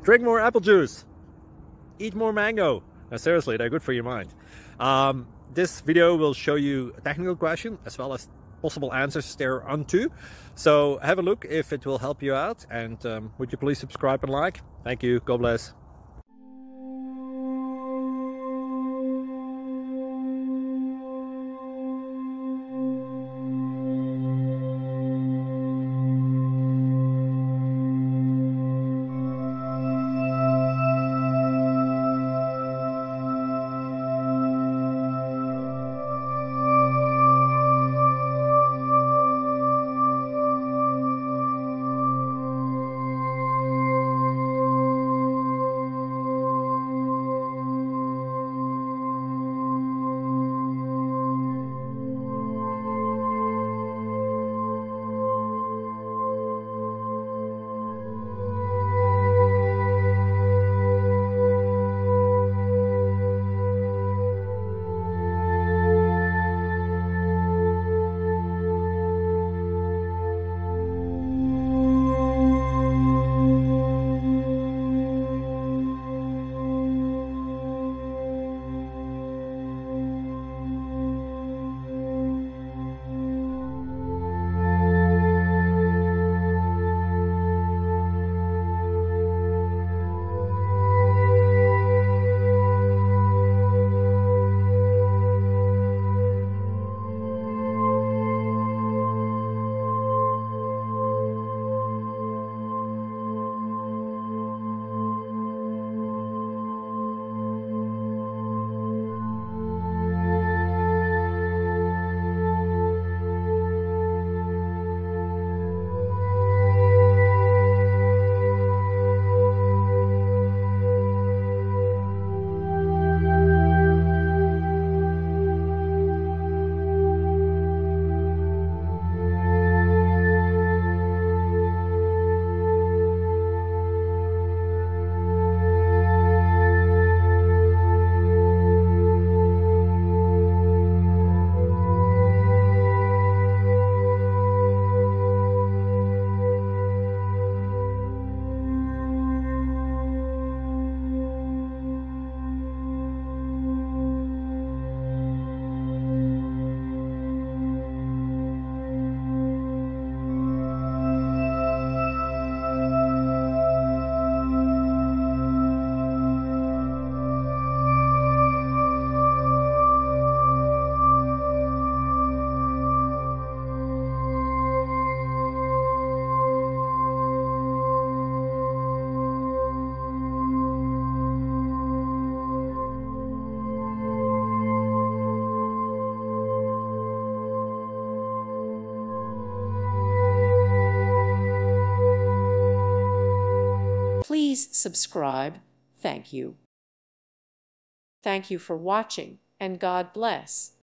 Drink more apple juice. Eat more mango. Now, seriously, they're good for your mind. This video will show you a technical question as well as possible answers thereunto. So have a look if it will help you out, and would you please subscribe and like? Thank you. God bless. Please subscribe. Thank you. Thank you for watching, and God bless.